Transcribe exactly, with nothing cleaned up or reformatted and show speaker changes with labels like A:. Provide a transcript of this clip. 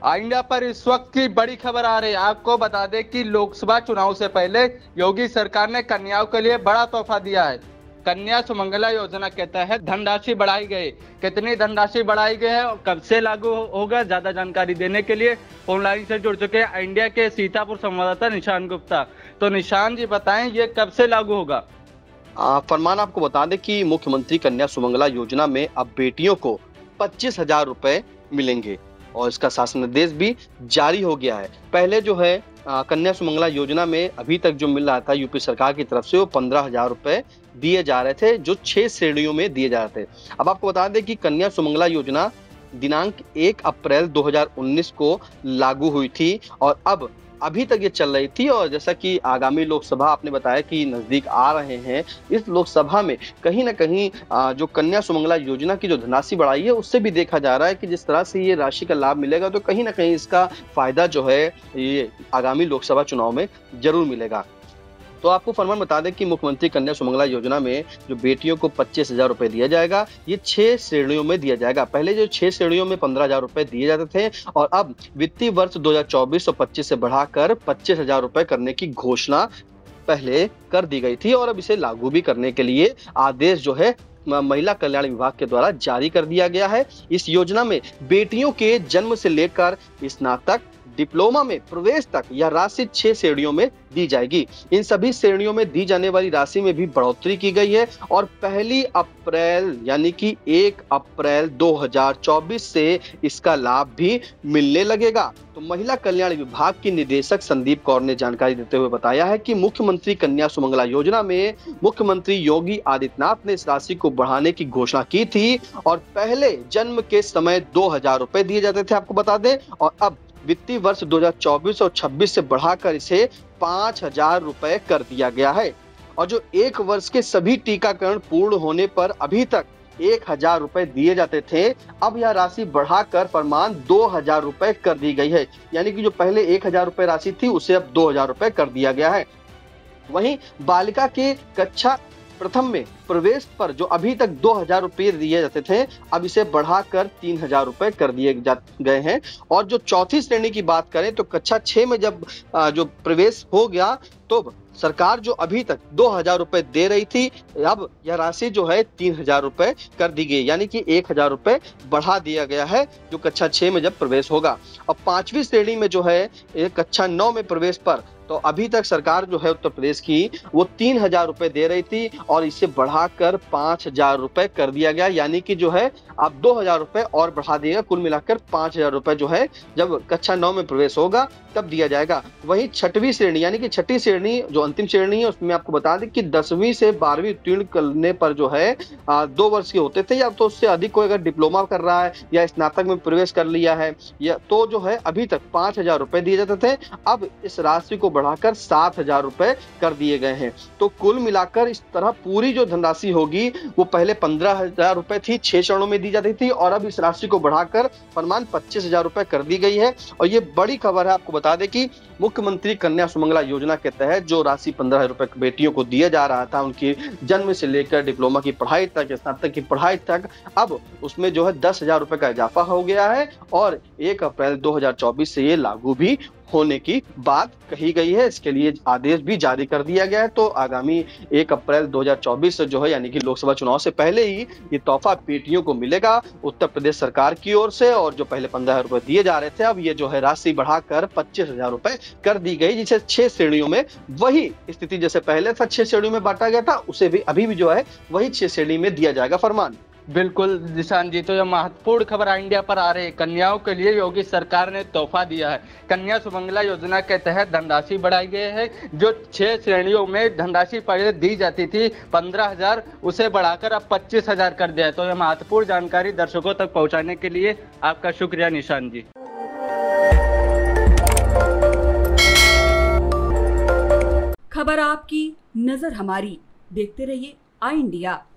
A: India पर इस वक्त की बड़ी खबर आ रही है। आपको बता दें कि लोकसभा चुनाव से पहले योगी सरकार ने कन्याओं के लिए बड़ा तोहफा दिया है। कन्या सुमंगला योजना के तहत धनराशि बढ़ाई गई। कितनी धनराशि बढ़ाई गई है और कब से लागू होगा, ज्यादा जानकारी देने के लिए ऑनलाइन से जुड़ चुके हैं इंडिया के सीतापुर संवाददाता निशान गुप्ता। तो निशान जी बताएं, ये कब से लागू होगा?
B: आ, फरमान आपको बता दें कि मुख्यमंत्री कन्या सुमंगला योजना में अब बेटियों को पच्चीस हजार रुपए मिलेंगे और इसका शासनादेश भी जारी हो गया है। पहले जो है आ, कन्या सुमंगला योजना में अभी तक जो मिल रहा था यूपी सरकार की तरफ से वो पंद्रह हजार रुपए दिए जा रहे थे, जो छह श्रेणियों में दिए जा रहे थे। अब आपको बता दें कि कन्या सुमंगला योजना दिनांक एक अप्रैल दो हजार उन्नीस को लागू हुई थी और अब अभी तक ये चल रही थी। और जैसा कि आगामी लोकसभा आपने बताया कि नजदीक आ रहे हैं, इस लोकसभा में कहीं ना कहीं जो कन्या सुमंगला योजना की जो धनराशि बढ़ाई है उससे भी देखा जा रहा है कि जिस तरह से ये राशि का लाभ मिलेगा तो कहीं ना कहीं इसका फायदा जो है ये आगामी लोकसभा चुनाव में जरूर मिलेगा। तो आपको फरमान बता दें कि मुख्यमंत्री कन्या सुमंगला योजना में जो बेटियों को पच्चीस हजार रुपए दिया जाएगा, ये छह श्रेणियों में दिया जाएगा। पहले जो छह श्रेणियों में पंद्रह हजार रुपए दिए जाते थे और अब वित्तीय वर्ष दो हजार चौबीस और पच्चीस से बढ़ाकर पच्चीस हजार रुपए करने की घोषणा पहले कर दी गई थी और अब इसे लागू भी करने के लिए आदेश जो है महिला कल्याण विभाग के द्वारा जारी कर दिया गया है। इस योजना में बेटियों के जन्म से लेकर स्नातक डिप्लोमा में प्रवेश तक यह राशि छह श्रेणियों में दी जाएगी। इन सभी श्रेणियों में दी जाने वाली राशि में भी बढ़ोतरी की गई है और पहली अप्रैल यानी कि एक अप्रैल दो हजार चौबीस से इसका लाभ भी मिलने लगेगा। तो महिला कल्याण विभाग की निदेशक संदीप कौर ने जानकारी देते हुए बताया है कि मुख्यमंत्री कन्या सुमंगला योजना में मुख्यमंत्री योगी आदित्यनाथ ने इस राशि को बढ़ाने की घोषणा की थी और पहले जन्म के समय दो हजार रुपए दिए जाते थे, आपको बता दें, और अब वित्तीय वर्ष दो हजार चौबीस और छब्बीस से बढ़ाकर इसे पांच हजार रुपए कर दिया गया है। और जो एक वर्ष के सभी टीकाकरण पूर्ण होने पर अभी तक एक हजार रुपए दिए जाते थे, अब यह राशि बढ़ाकर फरमान दो हजार रुपए कर दी गई है। यानी कि जो पहले एक हजार रुपए राशि थी उसे अब दो हजार रुपए कर दिया गया है। वहीं बालिका के कक्षा प्रथम में प्रवेश पर जो अभी तक दो हजार रुपये दिए जाते थे, अब इसे बढ़ाकर तीन हजार रुपए कर दिए गए हैं। और जो चौथी श्रेणी की बात करें तो कक्षा छह में जब जो प्रवेश हो गया तो सरकार जो अभी तक दो हजार रुपए दे रही थी, अब यह राशि जो है तीन हजार रुपए कर दी गई, यानी कि एक हजार रुपए बढ़ा दिया गया है जो कक्षा छह में जब प्रवेश होगा। अब पांचवी श्रेणी में जो है कक्षा नौ में प्रवेश पर तो अभी तक सरकार जो है उत्तर प्रदेश की वो तीन हजार रुपए दे रही थी और इसे बढ़ाकर पांच हजार रुपए कर दिया गया, यानी कि जो है अब दो हजार रुपए और बढ़ा दिएगा। कुल मिलाकर पांच हजार रुपए जो है जब कक्षा नौ में प्रवेश होगा तब दिया जाएगा। वहीं छठवीं श्रेणी यानी कि छठी श्रेणी जो अंतिम श्रेणी है उसमें आपको बता दें कि दसवीं से बारहवीं उत्तीर्ण करने पर जो है आ, दो वर्ष के होते थे या तो उससे अधिक कोई अगर डिप्लोमा कर रहा है या स्नातक में प्रवेश कर लिया है या तो जो है अभी तक पांच हजार रुपए दिए जाते थे, अब इस राशि को बढ़ाकर सात हजार रुपए कर दिए गए हैं। तो कुल मिलाकर इस तरह पूरी जो धनराशि होगी वो पहले पंद्रह हजार रुपए थी, छह चरणों में दी जाती थी और अब इस राशि को बढ़ाकर फरमान पच्चीस हजार रुपए कर दी गई है। और ये बड़ी खबर है। आपको बता दें कि मुख्यमंत्री कन्या सुमंगला योजना के तहत जो राशि पंद्रह हजार रुपए बेटियों को दिया जा रहा था उनकी जन्म से लेकर डिप्लोमा की पढ़ाई तक, स्नातक की पढ़ाई तक, अब उसमें जो है दस हजार रुपए का इजाफा हो गया है और एक अप्रैल दो हजार चौबीस से ये लागू भी होने की बात कही गई है। इसके लिए आदेश भी जारी कर दिया गया है। तो आगामी एक अप्रैल दो हजार चौबीस से जो है यानी कि लोकसभा चुनाव से पहले ही ये तोहफा बेटियों को मिलेगा उत्तर प्रदेश सरकार की ओर से। और जो पहले पंद्रह हजार रुपए दिए जा रहे थे, अब ये जो है राशि बढ़ाकर पच्चीस हजार रुपए कर दी गई, जिसे छह श्रेणियों में वही स्थिति जैसे पहले था छह श्रेणियों में बांटा गया था उसे भी अभी भी जो है वही छह श्रेणी में दिया जाएगा फरमान।
A: बिल्कुल निशान जी, तो यह महत्वपूर्ण खबर इंडिया पर आ रही है। कन्याओं के लिए योगी सरकार ने तोहफा दिया है। कन्या सुमंगला योजना के तहत धनराशि बढ़ाई गई है। जो छह श्रेणियों में धनराशि पहले दी जाती थी पंद्रह हजार, उसे बढ़ाकर अब पच्चीस हजार कर दिया है। तो यह महत्वपूर्ण जानकारी दर्शकों तक पहुंचाने के लिए आपका शुक्रिया निशान जी।
C: खबर आपकी, नजर हमारी। देखते रहिए आई इंडिया।